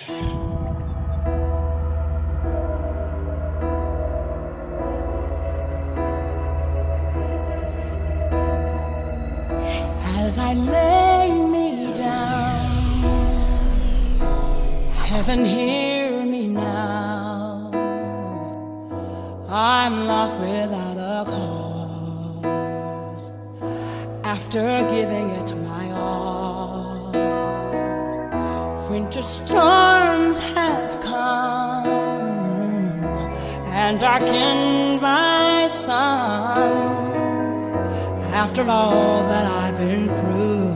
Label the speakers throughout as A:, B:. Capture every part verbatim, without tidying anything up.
A: As I lay me down, heaven hear me now. I'm lost without a cause, after giving it my all. Winter storms have come and darkened my sun. After all that I've been through,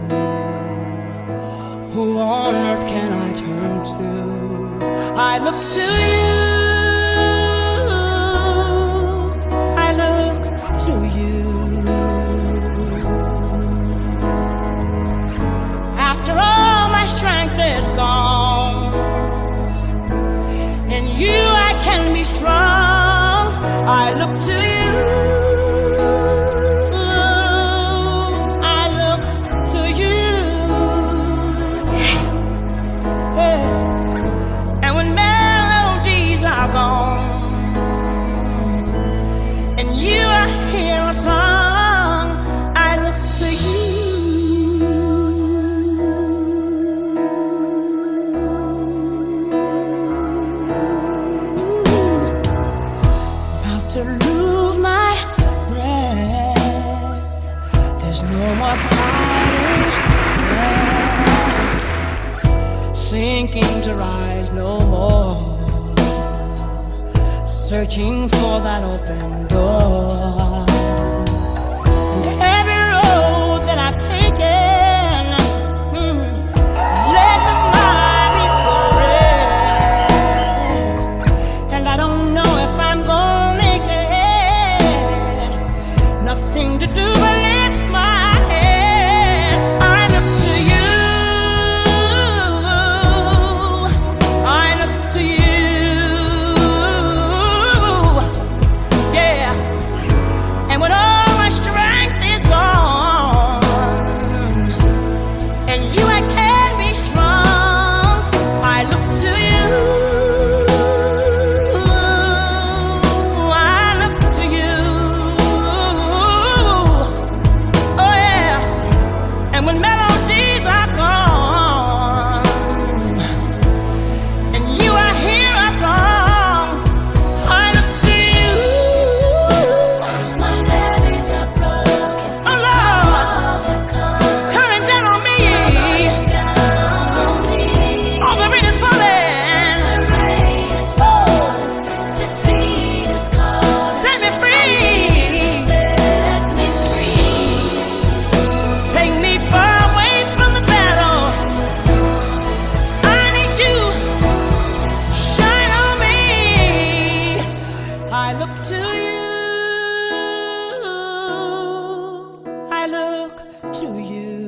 A: who on earth can I turn to? I look to you, I look to you. After all my strength is gone, in you I can be strong. I look to you. And you, I hear a song. I look to you. About to lose my breath. There's no more fighting left. Sinking to rise no more. Searching for that open door. And every road that I've taken hmm, led to my regret. And I don't know if I'm gonna make it. Nothing to do but lift my head. I look to you. I look to you. And when all my strength is gone, and you I can be strong, I look to you. I look to you. Oh yeah. And when melodies are gone, and you I hear a song, I look to you. I look to you, I look to you.